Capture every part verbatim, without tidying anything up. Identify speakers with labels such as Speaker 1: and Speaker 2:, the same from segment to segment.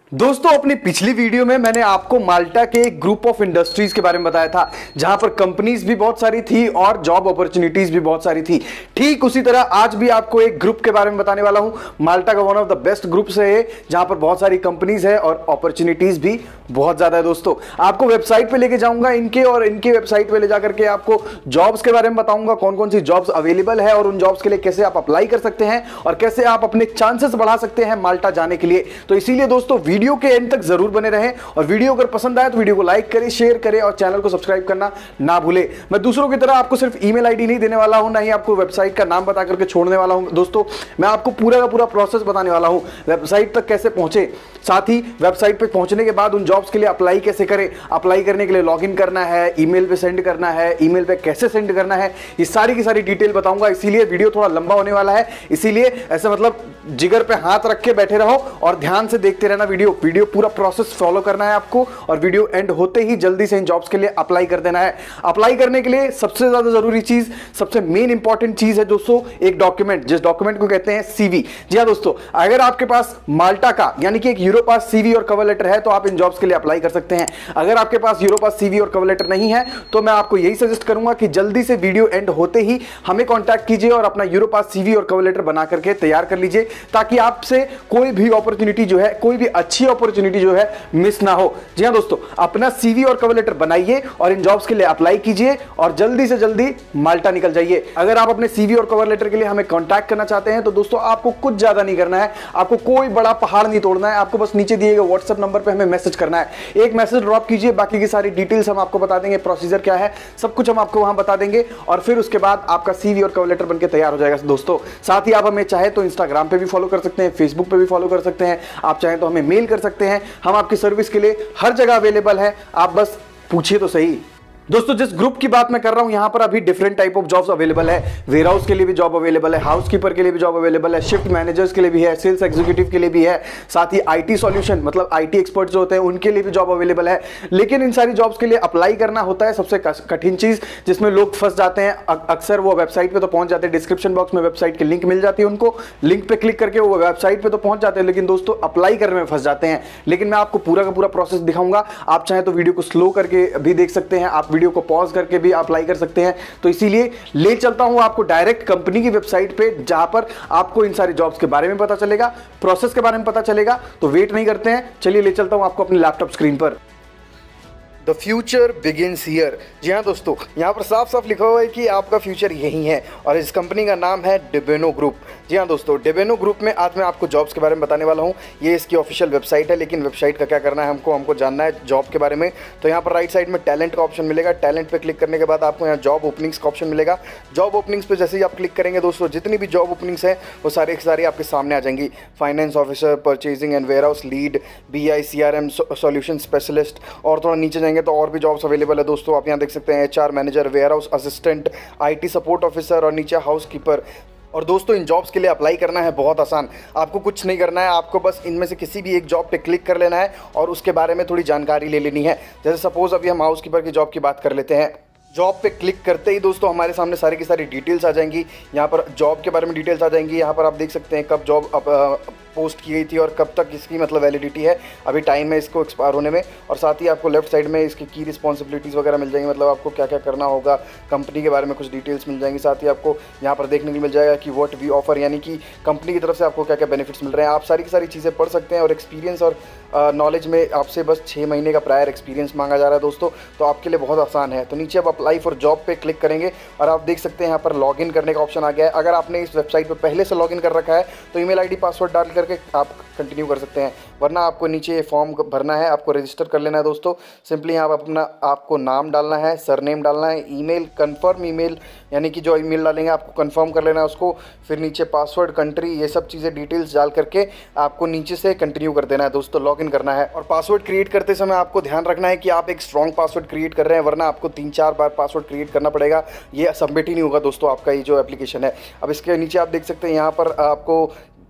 Speaker 1: दोस्तों अपनी पिछली वीडियो में मैंने आपको माल्टा के एक ग्रुप ऑफ इंडस्ट्रीज के बारे में बताया था जहां पर कंपनीज भी बहुत सारी थी और जॉब अपॉर्चुनिटीज भी बहुत सारी थी। ठीक उसी तरह आज भी आपको एक ग्रुप के बारे में बताने वाला हूं। माल्टा का one of the best groups है जहां पर बहुत सारी कंपनीज है और अपॉर्चुनिटीज भी बहुत ज्यादा है। दोस्तों आपको वेबसाइट पे लेके जाऊंगा इनके और इनके वेबसाइट पे ले जाकर के आपको जॉब्स के बारे में बताऊंगा, कौन कौन सी जॉब्स अवेलेबल है और उन जॉब्स के लिए कैसे आप अप्लाई कर सकते हैं और कैसे आप अपने चांसेस बढ़ा सकते हैं माल्टा जाने के लिए। तो इसीलिए दोस्तों वीडियो के एंड तक जरूर बने रहें और वीडियो अगर पसंद आए तो वीडियो को लाइक करें, शेयर करें और चैनल को सब्सक्राइब करना ना भूले। मैं दूसरों की तरह आपको सिर्फ ईमेल आईडी नहीं देने वाला हूं, ना ही आपको वेबसाइट का नाम बता करके छोड़ने वाला हूं। दोस्तों मैं आपको पूरा का पूरा प्रोसेस बताने वाला हूं, वेबसाइट तक कैसे पहुंचे, साथ ही वेबसाइट पे पहुंचने के बाद उन जॉब्स के लिए अप्लाई कैसे करें, अप्लाई करने के लिए लॉगिन करना है, ईमेल पे सेंड करना है, ईमेल पे कैसे सेंड करना है, ये सारी की सारी डिटेल बताऊंगा। इसीलिए वीडियो थोड़ा लंबा होने वाला है, इसीलिए ऐसे मतलब जिगर पे हाथ रख के बैठे रहो और ध्यान से देखते रहना वीडियो वीडियो पूरा प्रोसेस फॉलो करना है आपको और वीडियो एंड होते ही जल्दी से इन जॉब्स के लिए अप्लाई कर देना है। अप्लाई करने के लिए सबसे ज्यादा जरूरी चीज, सबसे मेन इंपॉर्टेंट चीज है दोस्तों एक डॉक्यूमेंट, जिस डॉक्यूमेंट को कहते हैं सीवी। जी हां दोस्तों, अगर आपके पास माल्टा का यानी कि एक यूरोपास सीवी और कवर लेटर है तो आप इन जॉब्स के लिए अप्लाई कर सकते हैं। अगर आपके पास यूरोपास सीवी और कवर लेटर नहीं है तो मैं आपको यही सजेस्ट करूंगा कि जल्दी से वीडियो एंड होते ही हमें कांटेक्ट कीजिए और अपना यूरोपास सीवी और कवर लेटर बना करके तैयार कर लीजिए ताकि आपसे कोई भी अपॉर्चुनिटी जो है, कोई भी अच्छी अपॉर्चुनिटी जो है मिस ना हो। जी हां दोस्तों, अपना सीवी और कवर लेटर बनाइए और इन जॉब्स के लिए अप्लाई कीजिए और जल्दी से जल्दी माल्टा निकल जाइए। अगर आप अपने सीवी और कवर लेटर के लिए हमें कांटेक्ट करना चाहते हैं तो दोस्तों आपको कुछ ज्यादा नहीं करना है, आपको कोई बड़ा पहाड़ नहीं तोड़ना है, आपको बस नीचे दिए गए व्हाट्सएप नंबर पे हमें मैसेज करना है। एक मैसेज ड्रॉप कीजिए, बाकी की सारी डिटेल्स हम आपको बता देंगे, प्रोसीजर क्या है सब कुछ हम आपको वहां बता देंगे और फिर उसके बाद आपका सीवी और कवर लेटर बनके तैयार हो जाएगा। दोस्तों साथ ही आप हमें चाहे तो इंस्टाग्राम पे भी फॉलो कर सकते हैं, फेसबुक पे भी फॉलो कर सकते हैं, आप चाहें तो हमें मेल कर सकते हैं। हम आपकी सर्विस के लिए हर जगह अवेलेबल है, आप बस पूछिए तो सही। दोस्तों जिस ग्रुप की बात मैं कर रहा हूं यहां पर अभी different type of jobs available है। वेयर हाउस के लिए भी जॉब अवेलेबल है, हाउसकीपर के लिए भी जॉब अवेलेबल है, शिफ्ट मैनेजर्स के लिए भी है, सेल्स एग्जीक्यूटिव के लिए भी है, साथ ही आईटी सॉल्यूशन मतलब आईटी एक्सपर्ट जो होते हैं उनके लिए भी जॉब अवेलेबल है। लेकिन इन सारी जॉब्स के लिए अप्लाई करना होता है सबसे कठिन चीज, जिसमें लोग फंस जाते हैं। अक्सर वो वेबसाइट पे तो पहुंच जाते हैं, डिस्क्रिप्शन बॉक्स में वेबसाइट की लिंक मिल जाती है उनको, लिंक पे क्लिक करके वो वेबसाइट पे तो पहुंच जाते हैं लेकिन दोस्तों अप्लाई करने में फंस जाते हैं। लेकिन मैं आपको पूरा का पूरा प्रोसेस दिखाऊंगा, आप चाहें तो वीडियो को स्लो करके भी देख सकते हैं, आप वीडियो को पॉज करके भी अप्लाई कर सकते हैं। तो इसीलिए ले चलता हूं आपको डायरेक्ट कंपनी की वेबसाइट पे जहां पर आपको इन सारी जॉब्स के बारे में पता चलेगा, प्रोसेस के बारे में पता चलेगा। तो वेट नहीं करते हैं, चलिए ले चलता हूं आपको अपने लैपटॉप स्क्रीन पर। The future begins here. जी हाँ दोस्तों, यहाँ पर साफ साफ लिखा हुआ है कि आपका फ्यूचर यही है और इस कंपनी का नाम है डेबेनो ग्रुप। जी हाँ दोस्तों, डेबेनो ग्रुप में आज मैं आपको जॉब्स के बारे में बताने वाला हूँ। ये इसकी ऑफिशियल वेबसाइट है, लेकिन वेबसाइट का क्या करना है हमको हमको जानना है जॉब के बारे में। तो यहाँ पर राइट साइड में टैलेंट का ऑप्शन मिलेगा, टैलेंट पे क्लिक करने के बाद आपको यहाँ जॉब ओपनिंग्स का ऑप्शन मिलेगा। जॉब ओपनिंग्स पे जैसे ही आप क्लिक करेंगे दोस्तों, जितनी भी जॉब ओपनिंग्स हैं वो सारे के सारे आपके सामने आ जाएंगी। Finance officer, purchasing and warehouse lead, B I C R M solution specialist, और थोड़ा नीचे जाएंगे तो और भी जॉब्स अवेलेबल है दोस्तों। आप यहाँ देख सकते हैं HR manager, warehouse assistant, IT support officer और नीचे हाउसकीपर। और दोस्तों इन जॉब्स के लिए अप्लाई करना है बहुत आसान, आपको कुछ नहीं करना है, आपको बस इनमें से किसी भी एक जॉब पे क्लिक कर लेना है और उसके बारे में थोड़ी जानकारी ले लेनी है। जैसे सपोज अभी हम हाउसकीपर की जॉब की बात कर लेते हैं। जॉब पे क्लिक करते ही दोस्तों हमारे सामने सारी की सारी डिटेल्स आ जाएंगी। यहाँ पर जॉब के बारे में डिटेल्स आ जाएंगी। यहाँ पर आप देख सकते हैं कब जॉब पोस्ट की गई थी और कब तक इसकी मतलब वैलिडिटी है, अभी टाइम है इसको एक्सपायर होने में। और साथ ही आपको लेफ्ट साइड में इसकी की रिस्पॉन्सिबिलिटीज़ वगैरह मिल जाएंगी, मतलब आपको क्या क्या करना होगा, कंपनी के बारे में कुछ डिटेल्स मिल जाएंगी। साथ ही आपको यहाँ पर देखने को मिल जाएगा कि व्हाट वी ऑफर, यानी कि कंपनी की तरफ से आपको क्या क्या बेनिफिट्स मिल रहे हैं। आप सारी की सारी चीज़ें पढ़ सकते हैं और एक्सपीरियंस और नॉलेज में आपसे बस छः महीने का प्रायर एक्सपीरियंस मांगा जा रहा है दोस्तों, तो आपके लिए बहुत आसान है। तो नीचे आप अप्लाई फॉर जॉब पे क्लिक करेंगे और आप देख सकते हैं यहाँ पर लॉगिन करने का ऑप्शन आ गया है। अगर आपने इस वेबसाइट पर पहले से लॉगिन कर रखा है तो ईमेल आईडी पासवर्ड डाल करके आप कंटिन्यू कर सकते हैं, वरना आपको नीचे फॉर्म भरना है, आपको रजिस्टर कर लेना है दोस्तों। सिंपली यहाँ आप अपना आपको नाम डालना है, सरनेम डालना है, ईमेल कंफर्म ईमेल यानी कि जो ईमेल डालेंगे आपको कंफर्म कर लेना है उसको, फिर नीचे पासवर्ड, कंट्री, ये सब चीज़ें डिटेल्स डाल करके आपको नीचे से कंटिन्यू कर देना है दोस्तों, लॉगिन करना है। और पासवर्ड क्रिएट करते समय आपको ध्यान रखना है कि आप एक स्ट्रॉन्ग पासवर्ड क्रिएट कर रहे हैं, वरना आपको तीन चार बार पासवर्ड क्रिएट करना पड़ेगा, ये सबमिट ही नहीं होगा दोस्तों आपका ये जो एप्लीकेशन है। अब इसके नीचे आप देख सकते हैं यहाँ पर आपको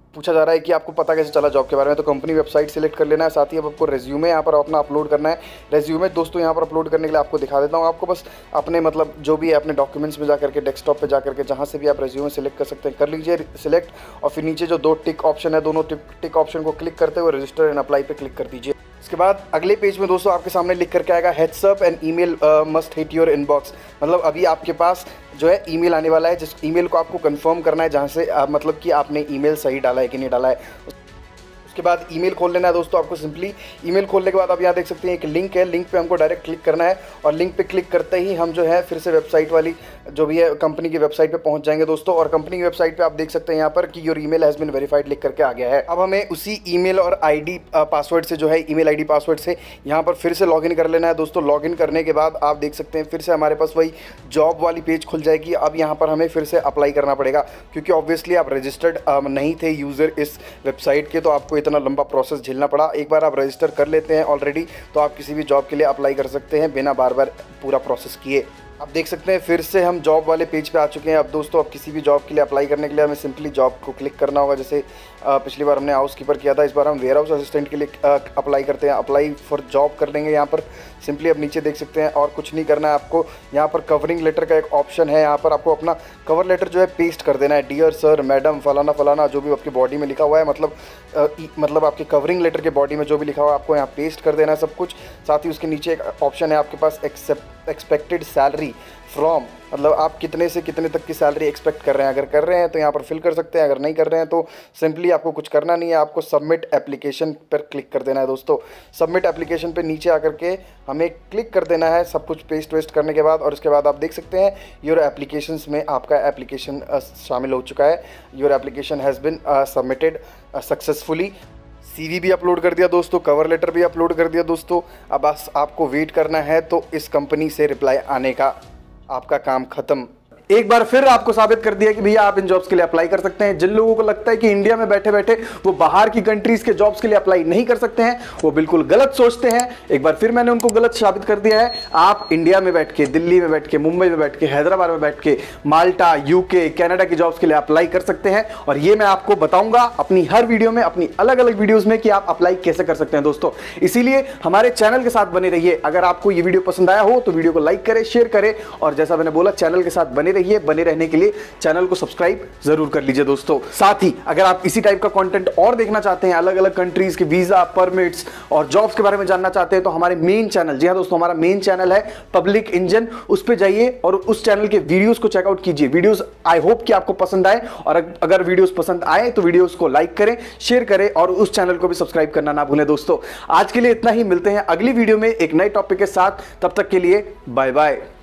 Speaker 1: पूछा जा रहा है कि आपको पता कैसे चला जॉब के बारे में, तो कंपनी वेबसाइट सेलेक्ट कर लेना है। साथ ही अब आपको रेज्यूमे यहाँ पर अपना अपलोड करना है। रेज्यूमे दोस्तों यहाँ पर अपलोड करने के लिए आपको दिखा देता हूँ। आपको बस अपने मतलब जो भी है अपने डॉक्यूमेंट्स में जाकर के डेस्कटॉप पे जाकर के जहाँ से भी आप रेज्यूमे सेलेक्ट कर सकते हैं कर लीजिए सिलेक्ट, और फिर नीचे जो दो टिक ऑप्शन है दोनों टिक टिक ऑप्शन को क्लिक करते हुए रजिस्टर एंड अप्लाई पे क्लिक कर दीजिए। इसके बाद अगले पेज में दोस्तों आपके सामने लिख करके आएगा heads up and email must hit your inbox. मतलब अभी आपके पास जो है ईमेल आने वाला है, जिस ईमेल को आपको कंफर्म करना है जहां से आप मतलब कि आपने ईमेल सही डाला है कि नहीं डाला है। उसके बाद ईमेल खोल लेना है दोस्तों आपको। सिंपली ईमेल खोलने के बाद आप यहाँ देख सकते हैं एक लिंक है, लिंक पे हमको डायरेक्ट क्लिक करना है और लिंक पे क्लिक करते ही हम जो है फिर से वेबसाइट वाली जो भी है कंपनी की वेबसाइट पे पहुंच जाएंगे दोस्तों। और कंपनी की वेबसाइट पे आप देख सकते हैं यहाँ पर कि your email has been verified लिख करके आ गया है। अब हमें उसी ईमेल और आईडी पासवर्ड से जो है ईमेल आईडी पासवर्ड से यहाँ पर फिर से लॉगिन कर लेना है दोस्तों। लॉगिन करने के बाद आप देख सकते हैं फिर से हमारे पास वही जॉब वाली पेज खुल जाएगी। अब यहाँ पर हमें फिर से अप्लाई करना पड़ेगा क्योंकि ऑब्वियसली आप रजिस्टर्ड नहीं थे यूज़र इस वेबसाइट के, तो आपको इतना लंबा प्रोसेस झेलना पड़ा। एक बार आप रजिस्टर कर लेते हैं ऑलरेडी तो आप किसी भी जॉब के लिए अप्लाई कर सकते हैं बिना बार बार पूरा प्रोसेस किए। आप देख सकते हैं फिर से हम जॉब वाले पेज पे आ चुके हैं। अब दोस्तों अब किसी भी जॉब के लिए अप्लाई करने के लिए हमें सिंपली जॉब को क्लिक करना होगा। जैसे पिछली बार हमने हाउस कीपर किया था, इस बार हम वेयर हाउस असिस्टेंट के लिए अप्लाई करते हैं। अप्लाई फॉर जॉब कर लेंगे यहाँ पर। सिंपली अब नीचे देख सकते हैं और कुछ नहीं करना है आपको। यहाँ पर कवरिंग लेटर का एक ऑप्शन है, यहाँ पर आपको अपना कवर लेटर जो है पेस्ट कर देना है। डियर सर, मैडम, फलाना फलाना जो भी आपकी बॉडी में लिखा हुआ है, मतलब आ, मतलब आपके कवरिंग लेटर के बॉडी में जो भी लिखा हुआ है आपको यहाँ पेस्ट कर देना है सब कुछ। साथ ही उसके नीचे एक ऑप्शन है आपके पास एक्सेप्ट एक्सपेक्टेड सैलरी फ्रॉम, मतलब आप कितने से कितने तक की सैलरी एक्सपेक्ट कर रहे हैं। अगर कर रहे हैं तो यहाँ पर फिल कर सकते हैं, अगर नहीं कर रहे हैं तो सिंपली आपको कुछ करना नहीं है, आपको सबमिट एप्लीकेशन पर क्लिक कर देना है दोस्तों। सबमिट एप्लीकेशन पे नीचे आकर के हमें क्लिक कर देना है सब कुछ पेस्ट वेस्ट करने के बाद। और उसके बाद आप देख सकते हैं योर एप्लीकेशंस में आपका एप्लीकेशन शामिल हो चुका है। Your application has been submitted successfully. CV भी अपलोड कर दिया दोस्तों, कवर लेटर भी अपलोड कर दिया दोस्तों। अब बस आपको वेट करना है तो इस कंपनी से रिप्लाई आने का। आपका काम खत्म। एक बार फिर आपको साबित कर दिया कि भैया आप इन जॉब्स के लिए अप्लाई कर सकते हैं। जिन लोगों को लगता है कि इंडिया में बैठे बैठे वो बाहर की कंट्रीज के जॉब्स के लिए अप्लाई नहीं कर सकते हैं, वो बिल्कुल गलत सोचते हैं। एक बार फिर मैंने उनको गलत साबित कर दिया है। आप इंडिया में बैठ के, दिल्ली में बैठ के, मुंबई में बैठ के, हैदराबाद में बैठ के, माल्टा, यूके, कनाडा की जॉब्स के लिए अप्लाई कर सकते हैं। और ये मैं आपको बताऊंगा अपनी हर वीडियो में, अपनी अलग अलग वीडियोज में कि आप अप्लाई कैसे कर सकते हैं दोस्तों। इसीलिए हमारे चैनल के साथ बने रहिए। अगर आपको ये वीडियो पसंद आया हो तो वीडियो को लाइक करें, शेयर करें, और जैसा मैंने बोला चैनल के साथ बने रहिए। बने रहने के लिए चैनल को सब्सक्राइब जरूर कर लीजिए दोस्तों। साथ ही अगर आप इसी टाइप का कंटेंट और देखना चाहते हैं, अलग अलग कंट्रीज के वीजा, परमिट्स और जॉब्स के बारे में जानना चाहते हैं, तो हमारे मेन चैनल, जी हां दोस्तों, हमारा मेन चैनल है पब्लिक इंजन, उस पे जाइए और उस चैनल के वीडियोस को चेकआउट कीजिए। वीडियोस आई होप कि आपको पसंद आए, और अगर वीडियोस पसंद आए तो वीडियोस को लाइक करें, शेयर करें और उस चैनल को भी सब्सक्राइब करना ना भूलें दोस्तों। आज के लिए इतना ही, मिलते हैं अगली वीडियो में एक नए टॉपिक के साथ। तब तक के लिए बाय बाय।